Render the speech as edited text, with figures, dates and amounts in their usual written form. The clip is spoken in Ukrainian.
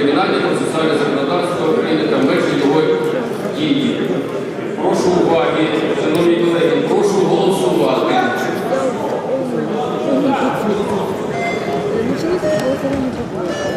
кримінальне процесуальне законодавство України та межі його дії. Прошу уваги, шановні колеги, прошу голосувати. Начали с голосования.